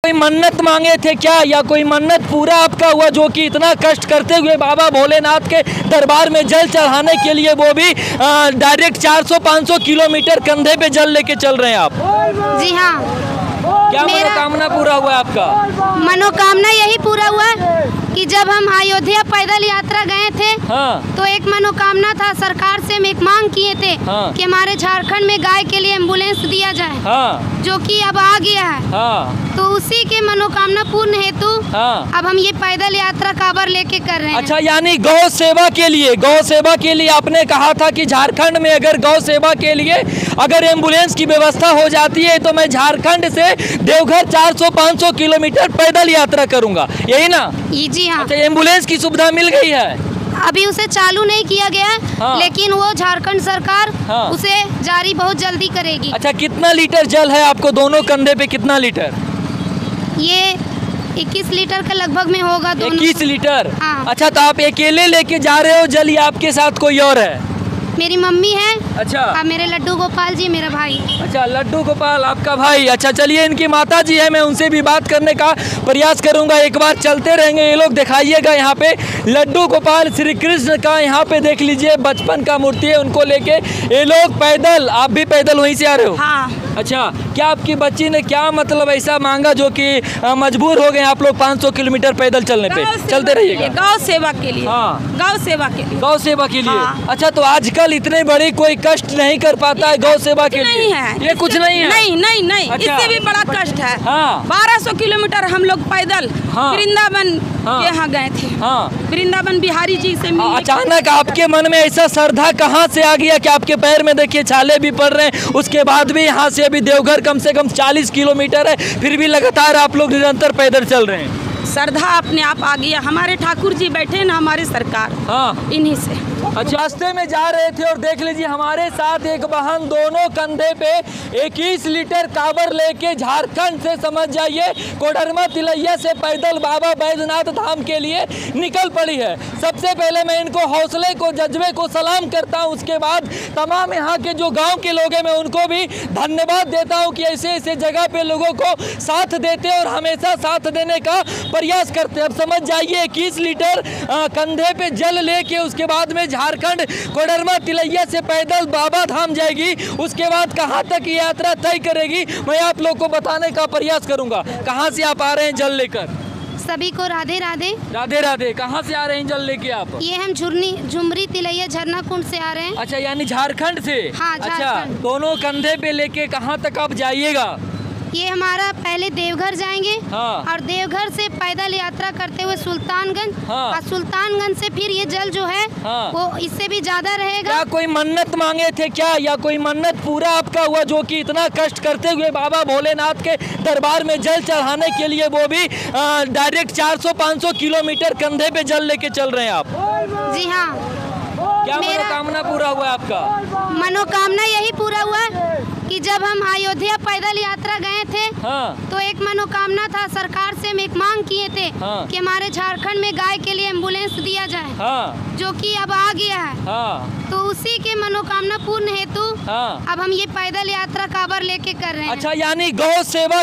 कोई मन्नत मांगे थे क्या, या कोई मन्नत पूरा आपका हुआ, जो कि इतना कष्ट करते हुए बाबा भोलेनाथ के दरबार में जल चढ़ाने के लिए वो भी डायरेक्ट 400-500 किलोमीटर कंधे पे जल लेके चल रहे हैं आप? जी हाँ। क्या मनोकामना पूरा हुआ है आपका? मनोकामना यही पूरा हुआ कि जब हम अयोध्या पैदल यात्रा गए थे, हाँ। तो एक मनोकामना था, सरकार से हम एक मांग किए थे, हाँ। कि हमारे झारखंड में गाय के लिए एम्बुलेंस दिया जाए, हाँ। जो कि अब आ गया है। हाँ। तो उसी के मनोकामना पूर्ण हेतु हाँ। अब हम ये पैदल यात्रा कांवर लेके कर रहे हैं। अच्छा, यानी गौ सेवा के लिए आपने कहा था कि झारखंड में अगर गौ सेवा के लिए अगर एम्बुलेंस की व्यवस्था हो जाती है तो मैं झारखंड से देवघर 400-500 किलोमीटर पैदल यात्रा करूंगा, यही ना? जी हाँ। अच्छा, एम्बुलेंस की सुविधा मिल गई है? अभी उसे चालू नहीं किया गया है, हाँ। लेकिन वो झारखंड सरकार हाँ। उसे जारी बहुत जल्दी करेगी। अच्छा, कितना लीटर जल है आपको दोनों कंधे पे, कितना लीटर? ये 21 लीटर के लगभग में होगा दोनों। 21 लीटर? हाँ। अच्छा, तो आप अकेले लेके जा रहे हो जल या आपके साथ कोई और है? मेरी मम्मी है। अच्छा। और मेरे लड्डू गोपाल जी मेरा भाई। अच्छा, लड्डू गोपाल आपका भाई। अच्छा, चलिए इनकी माता जी है, मैं उनसे भी बात करने का प्रयास करूंगा। एक बार चलते रहेंगे, ये लोग दिखाइएगा यहाँ पे लड्डू गोपाल श्री कृष्ण का, यहाँ पे देख लीजिए बचपन का मूर्ति है, उनको लेके ये लोग पैदल, आप भी पैदल वहीं से आ रहे हो? हाँ। अच्छा, क्या आपकी बच्ची ने क्या मतलब ऐसा मांगा जो कि मजबूर हो गए आप लोग 500 किलोमीटर पैदल चलने पे? चलते रहिएगा। गौ सेवा के लिए। हाँ। गौ सेवा के लिए। गौ सेवा के लिए। हाँ। अच्छा, तो आजकल इतने बड़े कोई कष्ट नहीं कर पाता है गौ सेवा के लिए? नहीं है, ये कुछ नहीं है? नहीं। अच्छा। इससे भी बड़ा कष्ट है। हाँ। 1200 किलोमीटर हम लोग पैदल हाँ। वृंदावन हाँ। के यहाँ गए थे। हाँ। वृंदावन बिहारी जी से मिलने। अचानक आपके मन में ऐसा श्रद्धा कहाँ से आ गया कि आपके पैर में देखिए छाले भी पड़ रहे हैं, उसके बाद भी यहाँ से अभी देवघर कम से कम 40 किलोमीटर है, फिर भी लगातार आप लोग निरंतर पैदल चल रहे हैं? श्रद्धा अपने आप आ गया। हमारे ठाकुर जी बैठे ना, हमारे सरकार, हाँ। इन्हीं से। अच्छा, रास्ते में जा रहे थे और देख लीजिए हमारे साथ एक बहन दोनों कंधे पे 21 लीटर कांवर लेके झारखंड से, समझ जाइए कोडरमा तिलैया से पैदल बाबा बैजनाथ धाम के लिए निकल पड़ी है। सबसे पहले मैं इनको हौसले को, जज्बे को सलाम करता हूं। उसके बाद तमाम यहाँ के जो गांव के लोग हैं मैं उनको भी धन्यवाद देता हूं कि ऐसे ऐसे जगह पे लोगों को साथ देते और हमेशा साथ देने का प्रयास करते। अब समझ जाइए 21 लीटर कंधे पे जल लेके उसके बाद में झारखंड कोडरमा तिलैया से पैदल बाबा धाम जाएगी, उसके बाद कहां तक ये यात्रा तय करेगी मैं आप लोग को बताने का प्रयास करूंगा। कहां से आप आ रहे हैं जल लेकर? सभी को राधे राधे। राधे राधे। कहां से आ रहे हैं जल लेके आप? ये हम झुमरी तिलैया झरना कुंड से आ रहे हैं। अच्छा, यानी झारखंड से? हाँ, अच्छा, झारखंड। दोनों कंधे पे लेके कहां तक आप जाइएगा? ये हमारा पहले देवघर जाएंगे। हाँ। और देवघर से पैदल यात्रा करते हुए सुल्तानगंज। हाँ। और सुल्तानगंज से फिर ये जल जो है, हाँ। वो इससे भी ज्यादा रहेगा। क्या कोई मन्नत मांगे थे क्या, या कोई मन्नत पूरा आपका हुआ, जो कि इतना कष्ट करते हुए बाबा भोलेनाथ के दरबार में जल चढ़ाने के लिए वो भी डायरेक्ट 400-500 किलोमीटर कंधे पे जल लेके चल रहे हैं आप? जी हाँ। क्या मनोकामना पूरा हुआ है आपका? मनोकामना यही पूरा हुआ कि जब हम अयोध्या पैदल यात्रा गए थे, हाँ। तो एक मनोकामना था, सरकार से हम एक मांग किए थे, हाँ। कि हमारे झारखंड में गाय के लिए एम्बुलेंस दिया जाए, हाँ। जो कि अब आ गया है। हाँ। तो उसी के मनोकामना पूर्ण हेतु हाँ। अब हम ये पैदल यात्रा कांवर लेके कर रहे हैं। अच्छा, यानी गौ सेवा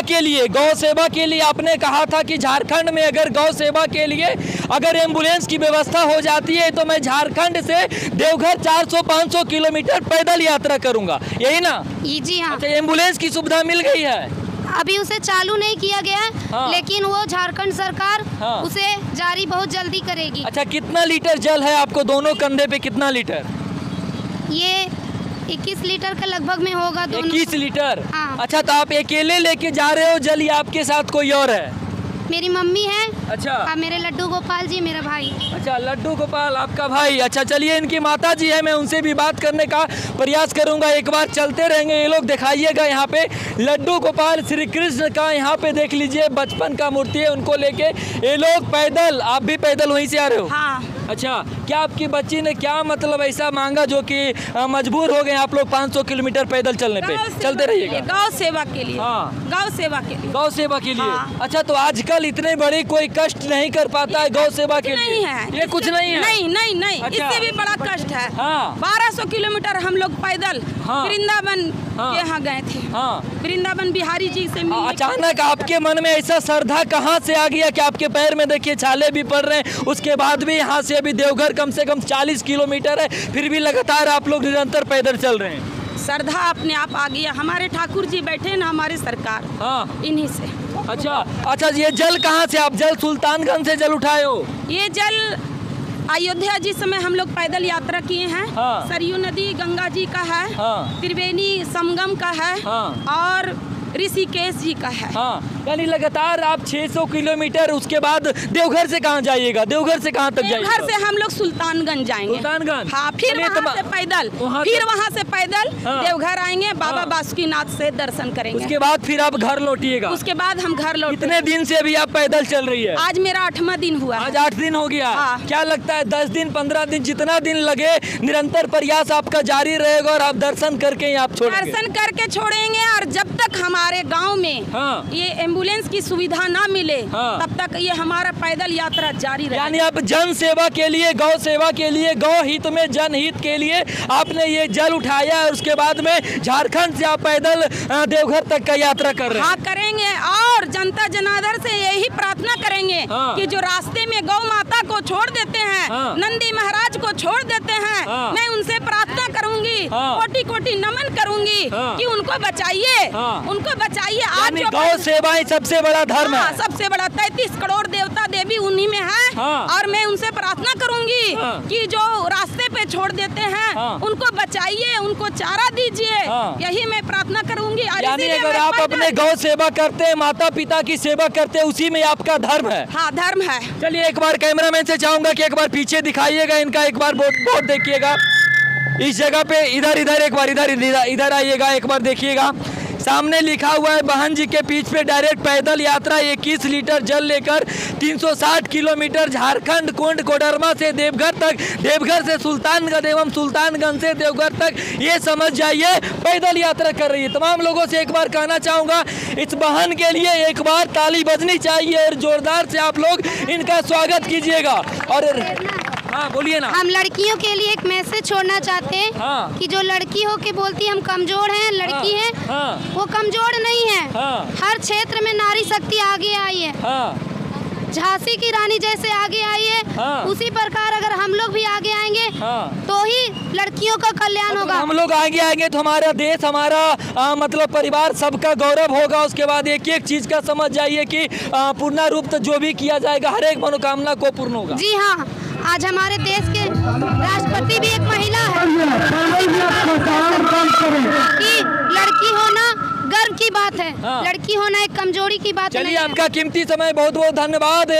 के लिए आपने कहा था कि झारखंड में अगर गौ सेवा के लिए अगर एम्बुलेंस की व्यवस्था हो जाती है तो मैं झारखंड से देवघर 400-500 किलोमीटर पैदल यात्रा करूंगा, यही ना? जी हाँ। अच्छा, एम्बुलेंस की सुविधा मिल गई है? अभी उसे चालू नहीं किया गया है, हाँ। लेकिन वो झारखंड सरकार हाँ। उसे जारी बहुत जल्दी करेगी। अच्छा, कितना लीटर जल है आपको दोनों कंधे पे, कितना लीटर? ये 21 लीटर के लगभग में होगा दोनों। 21 लीटर? हाँ। अच्छा, तो आप अकेले लेके जा रहे हो जल या आपके साथ कोई और है? मेरी मम्मी है। अच्छा। और मेरे लड्डू गोपाल जी मेरा भाई। अच्छा, लड्डू गोपाल आपका भाई। अच्छा, चलिए इनकी माता जी है, मैं उनसे भी बात करने का प्रयास करूंगा। एक बार चलते रहेंगे, ये लोग दिखाइएगा यहाँ पे लड्डू गोपाल श्री कृष्ण का, यहाँ पे देख लीजिए बचपन का मूर्ति है, उनको लेके ये लोग पैदल, आप भी पैदल वहीं से आ रहे हो? हाँ। अच्छा, क्या आपकी बच्ची ने क्या मतलब ऐसा मांगा जो कि मजबूर हो गए आप लोग 500 किलोमीटर पैदल चलने पे? चलते रहिएगा। गौ सेवा के लिए। हाँ। गौ सेवा के लिए। गौ सेवा के लिए। हाँ। अच्छा, तो आजकल इतने बड़े कोई कष्ट नहीं कर पाता है गौ सेवा के लिए? नहीं है, ये कुछ नहीं है। नहीं नहीं नहीं, अच्छा। इससे भी बड़ा कष्ट है। हाँ। 1200 किलोमीटर हम लोग पैदल हाँ। वृंदावन हाँ। के यहाँ गए थे। हाँ। वृंदावन बिहारी जी से मिलने। अचानक आपके मन में ऐसा श्रद्धा कहाँ से आ गया कि आपके पैर में देखिए छाले भी पड़ रहे हैं, उसके बाद भी यहाँ से अभी देवघर कम से कम 40 किलोमीटर है, फिर भी लगातार आप लोग निरंतर पैदल चल रहे हैं? श्रद्धा अपने आप आ गया। हमारे ठाकुर जी बैठे ना, हमारे सरकार, हाँ। इन्हीं से। अच्छा, ये जल कहाँ से? आप जल सुल्तानगंज से जल उठाए हो? ये जल अयोध्या जिस समय हम लोग पैदल यात्रा किए हैं। हाँ। सरयू नदी गंगा जी का है। हाँ। त्रिवेणी संगम का है। हाँ। और ऋषिकेश जी का है। हाँ, यानी लगातार आप 600 किलोमीटर, उसके बाद देवघर से कहाँ जाइएगा? देवघर से कहाँ तक जाइएगा? देवघर से हम लोग सुल्तानगंज जाएंगे। सुल्तानगंज? हाँ, फिर चलिए, वहाँ से पैदल, फिर वहाँ से पैदल हाँ। देवघर आएंगे, बाबा हाँ। बासुकीनाथ से दर्शन करेंगे। उसके बाद फिर आप घर लौटिएगा? उसके बाद हम घर लौट। कितने दिन से अभी आप पैदल चल रही है? आज मेरा 8वां दिन हुआ। आज 8 दिन हो गया। हाँ। क्या लगता है 10 दिन 15 दिन जितना दिन लगे, निरंतर प्रयास आपका जारी रहेगा और आप दर्शन करके ही आप छोड़ेंगे? दर्शन करके छोड़ेंगे, और जब तक हमारे गांव में हाँ। ये एम्बुलेंस की सुविधा ना मिले, हाँ। तब तक ये हमारा पैदल यात्रा जारी रहेगी। यानी आप जन सेवा के लिए, गौ सेवा के लिए, गौ हित में जनहित के लिए आपने ये जल उठाया है, उसके बाद में झारखंड से आप पैदल देवघर तक का यात्रा कर रहे हैं? हाँ, करेंगे। और जनता जनार्दन से यही प्रार्थना करेंगे हाँ। कि जो रास्ते में गौ माता को छोड़ देते हैं, हाँ। नंदी महाराज को छोड़ देते हैं, हाँ। मैं उनसे प्रार्थना करूंगी, हाँ। कोटि कोटि नमन करूंगी हाँ। कि उनको बचाइए, हाँ। उनको बचाइए। आज यानी जो गौ सेवा ही सबसे बड़ा धर्म हाँ, है। सबसे बड़ा 33 करोड़ देवता देवी उन्हीं में है। हाँ। और मैं उनसे प्रार्थना करूंगी हाँ। कि जो रास्ते पे छोड़ देते हैं, हाँ। उनको बचाइए, उनको चारा दीजिए। हाँ। यही मैं प्रार्थना करूंगी। और यानी इसीलिए अगर मैं आप पैदल- अपने गौ सेवा करते हैं, माता पिता की सेवा करते हैं, उसी में आपका धर्म है। हाँ, धर्म है। चलिए, एक बार कैमरामैन से चाहूंगा कि एक बार पीछे दिखाइएगा इनका, एक बार बोर्ड देखिएगा इस जगह पे। इधर एक बार इधर आइएगा, एक बार देखिएगा, सामने लिखा हुआ है बहन जी के पीठ पे डायरेक्ट पैदल यात्रा 21 लीटर जल लेकर 360 किलोमीटर झारखंड कुंड कोडरमा से देवघर तक, देवघर से सुल्तानगंज एवं सुल्तानगंज से देवघर तक, ये समझ जाइए पैदल यात्रा कर रही है। तमाम लोगों से एक बार कहना चाहूँगा, इस बहन के लिए एक बार ताली बजनी चाहिए और जोरदार से आप लोग इनका स्वागत कीजिएगा। और हाँ, बोलिए ना। हम लड़कियों के लिए एक मैसेज छोड़ना चाहते हैं। हाँ। कि जो लड़की हो के बोलती हम कमजोर हैं, लड़की हाँ। हैं, हाँ। वो कमजोर नहीं है। हाँ। हर क्षेत्र में नारी शक्ति आगे आई है। हाँ। झांसी की रानी जैसे आगे आई है, हाँ। उसी प्रकार अगर हम लोग भी आगे आएंगे, हाँ। तो ही लड़कियों का कल्याण होगा। हम लोग आगे आएंगे तो हमारा देश, हमारा मतलब परिवार, सबका गौरव होगा। उसके बाद एक एक चीज का समझ जाइए कि पूर्ण रूप से जो भी किया जाएगा, हर एक मनोकामना को पूर्ण होगा। जी हाँ, आज हमारे देश के राष्ट्रपति भी एक महिला है। कि लड़की होना गर्व की बात है। हाँ। लड़की होना एक कमजोरी की बात नहीं चलिए, है। आपका कीमती समय बहुत बहुत धन्यवाद।